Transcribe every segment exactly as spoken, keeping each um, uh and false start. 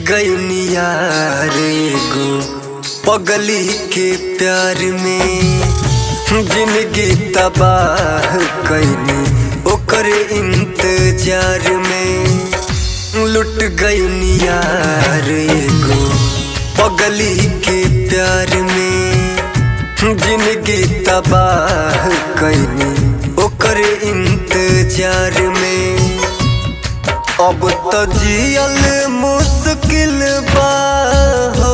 गई यार एगो पगली के प्यार में, जिंदगी तबाह कैनी ओकर इंतजार में। लुट गई यार एगो पगली के प्यार में, जिंदगी तबाह कैनी ओकर इंतजार में। अब तो जियल मुश्किल बा हो,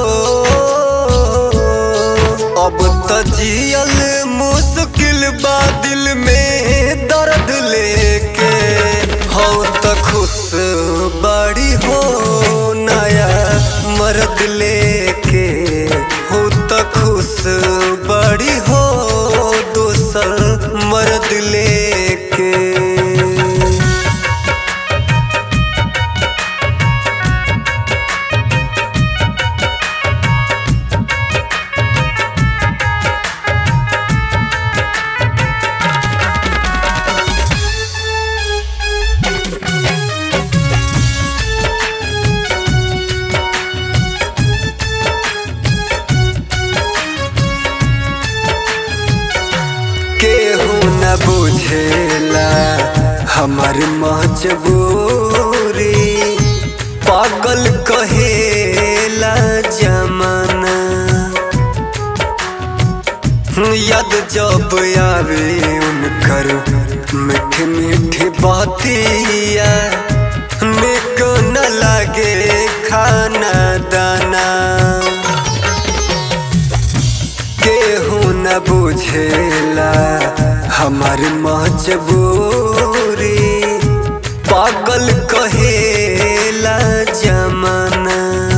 अब तो जियल मुश्किल बा दिल में दर्द लेके। हो तो खुश बड़ी हो नया मर्द लेके, हो तो खुश बड़ी हो दूसर मर्द लेके। केहू न बुझेला हमार मजबूरी, पागल कहेला जमाना। याद जब आवे उनकर मीठी मीठी बातिया, निक न लागे खाना दाना। केहू न बुझेला हमार मजबूरी, पागल कहेला जमाना।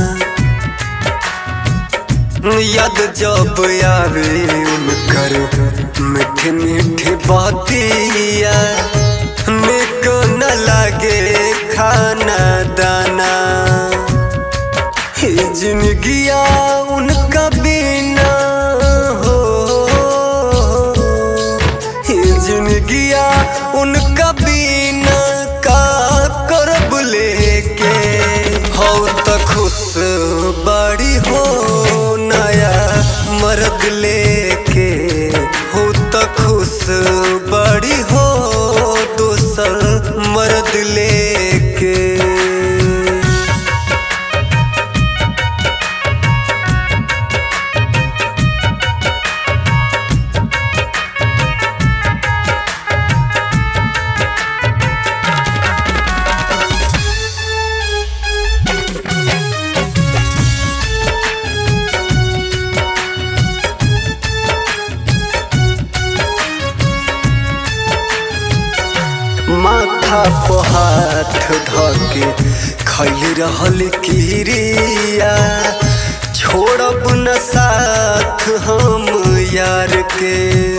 याद जब आवे उनकर मीठी मीठी बातिया, निक न लागे खाना दाना। जिंदगिया उनका बिना हो, जिंदगिया उनका बिना का करब लेके। हो तो खुश बड़ी हो नया मर्द लेके, हो तो खुश बड़ी हो दूसर मर्द लेके। माथा पे हाथ धके खैल रहल किरिया, छोड़ब न साथ हम यार के।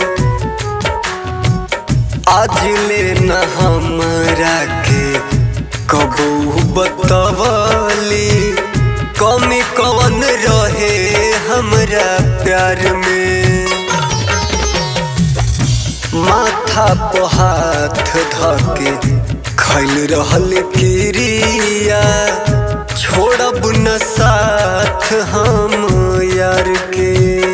आज ले न हमरा के कबू बतवली, कमी कवन रहे हमरा प्यार में। माथा पे हाथ धके खैल रहल किरिया, छोड़ब न साथ हम यार के।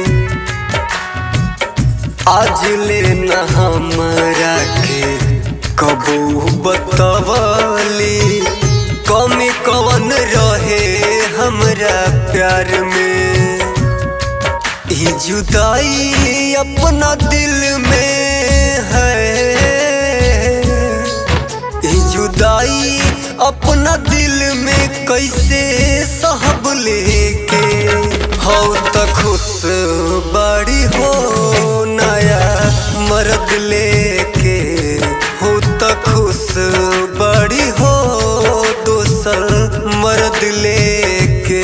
आज ले न हमरा के कबू बतवली, कमी कवन रहे हमरा प्यार में। ई जुदाई अपना दिल में है, ई जुदाई अपना दिल में कैसे सहब लेके। हो तो खुश बड़ी हो नया मर्द लेके, हो तो खुश बड़ी हो दूसर मर्द लेके।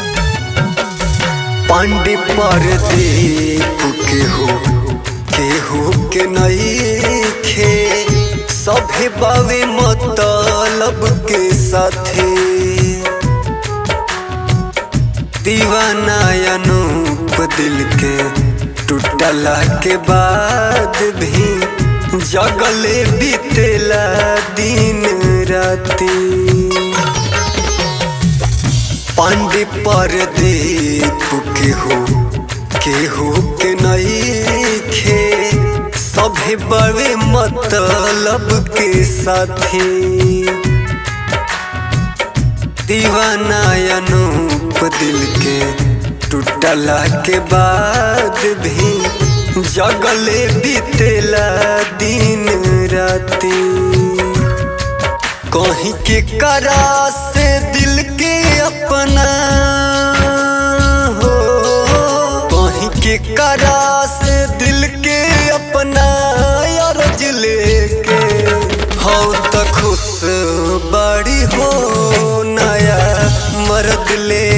पांडे परदीप के हो के के नइखे सभे बावे मतलब के साथे दीवाना अनूप दिल के टूटला के बाद भी जगले बीतेला दिन राती पांडे परदीप केहू केहू के नइखे सभे बड़े मतलब के साथे दीवाना अनूप दिल के टूटला के बाद भी जगले बीतेला दिन राती कहीं के करा से दिल के अपना हो कहीं के करा से दिल के अपना अर्ज लेके हो तो खुश बड़ी हो नया मर्द ले